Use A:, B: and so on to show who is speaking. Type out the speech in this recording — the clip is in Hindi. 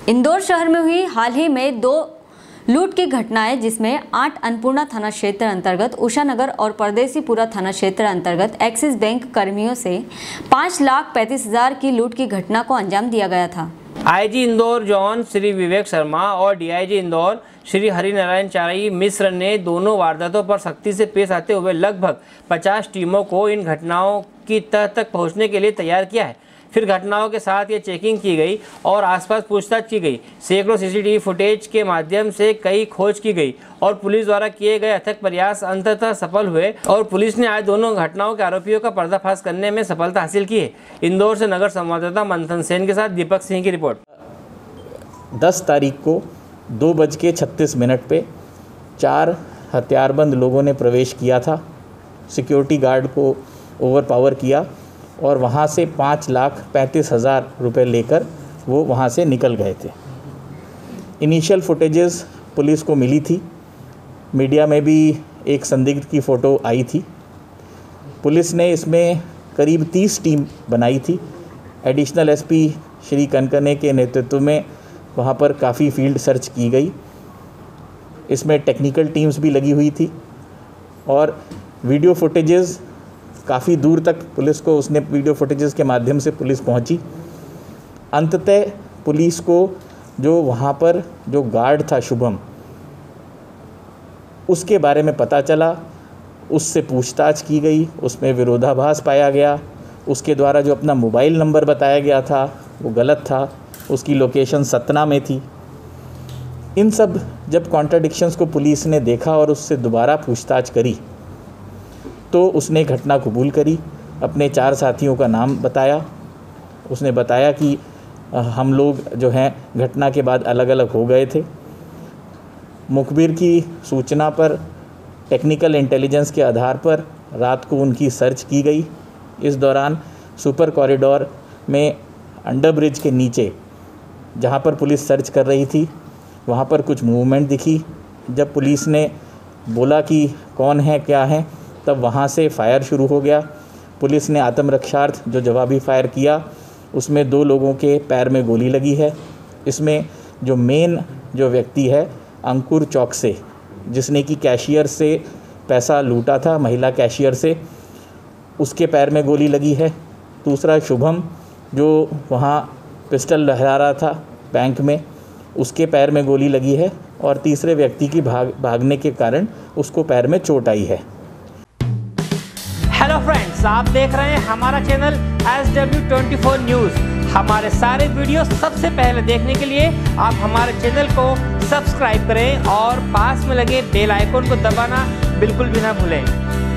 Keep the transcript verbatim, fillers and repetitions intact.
A: इंदौर शहर में हुई हाल ही में दो लूट की घटनाएं, जिसमें आठ अन्नपूर्णा थाना क्षेत्र अंतर्गत उषा नगर और परदेसीपुरा थाना क्षेत्र अंतर्गत एक्सिस बैंक कर्मियों से पाँच लाख पैंतीस हजार की लूट की घटना को अंजाम दिया गया था।
B: आईजी इंदौर जॉन श्री विवेक शर्मा और डीआईजी इंदौर श्री हरिनारायण चारी मिश्र ने दोनों वारदातों पर सख्ती से पेश आते हुए लगभग पचास टीमों को इन घटनाओं की तह तक पहुंचने के लिए तैयार किया है। फिर घटनाओं के साथ ये चेकिंग की गई और आसपास पूछताछ की गई। सैकड़ों सीसीटीवी फुटेज के माध्यम से कई खोज की गई और पुलिस द्वारा किए गए अथक प्रयास अंततः सफल हुए और पुलिस ने आज दोनों घटनाओं के आरोपियों का पर्दाफाश करने में सफलता हासिल की है। इंदौर से नगर संवाददाता मंथन सेन के साथ दीपक सिंह की रिपोर्ट।
C: दस तारीख को दो बज के छत्तीस मिनट पे चार हथियारबंद लोगों ने प्रवेश किया था, सिक्योरिटी गार्ड को ओवर पावर किया और वहाँ से पाँच लाख पैंतीस हज़ार रुपये लेकर वो वहाँ से निकल गए थे। इनिशियल फुटेजेस पुलिस को मिली थी, मीडिया में भी एक संदिग्ध की फ़ोटो आई थी। पुलिस ने इसमें करीब तीस टीम बनाई थी। एडिशनल एसपी श्री कनकने के नेतृत्व में वहाँ पर काफ़ी फील्ड सर्च की गई। इसमें टेक्निकल टीम्स भी लगी हुई थी और वीडियो फुटेजेस काफ़ी दूर तक पुलिस को उसने वीडियो फुटेजेस के माध्यम से पुलिस पहुंची। अंततः पुलिस को जो वहाँ पर जो गार्ड था शुभम, उसके बारे में पता चला, उससे पूछताछ की गई, उसमें विरोधाभास पाया गया। उसके द्वारा जो अपना मोबाइल नंबर बताया गया था वो गलत था, उसकी लोकेशन सतना में थी। इन सब जब कॉन्ट्राडिक्शंस को पुलिस ने देखा और उससे दोबारा पूछताछ करी तो उसने घटना कबूल करी, अपने चार साथियों का नाम बताया। उसने बताया कि हम लोग जो हैं घटना के बाद अलग अलग हो गए थे। मुखबिर की सूचना पर टेक्निकल इंटेलिजेंस के आधार पर रात को उनकी सर्च की गई। इस दौरान सुपर कॉरिडोर में अंडर ब्रिज के नीचे जहां पर पुलिस सर्च कर रही थी वहां पर कुछ मूवमेंट दिखी। जब पुलिस ने बोला कि कौन है क्या है, तब वहाँ से फायर शुरू हो गया। पुलिस ने आत्मरक्षार्थ जो जवाबी फायर किया उसमें दो लोगों के पैर में गोली लगी है। इसमें जो मेन जो व्यक्ति है अंकुर चौकसे, जिसने कि कैशियर से पैसा लूटा था, महिला कैशियर से, उसके पैर में गोली लगी है। दूसरा शुभम जो वहाँ पिस्टल लहरा रहा था बैंक में, उसके पैर में गोली लगी है और तीसरे व्यक्ति की भाग भागने के कारण उसको पैर में चोट आई है।
B: हेलो फ्रेंड्स, आप देख रहे हैं हमारा channel S W twenty four news. हमारे सारे वीडियो सबसे पहले देखने के लिए आप हमारे चैनल को सब्सक्राइब करें और पास में लगे बेल आइकन को दबाना बिल्कुल भी ना भूलें।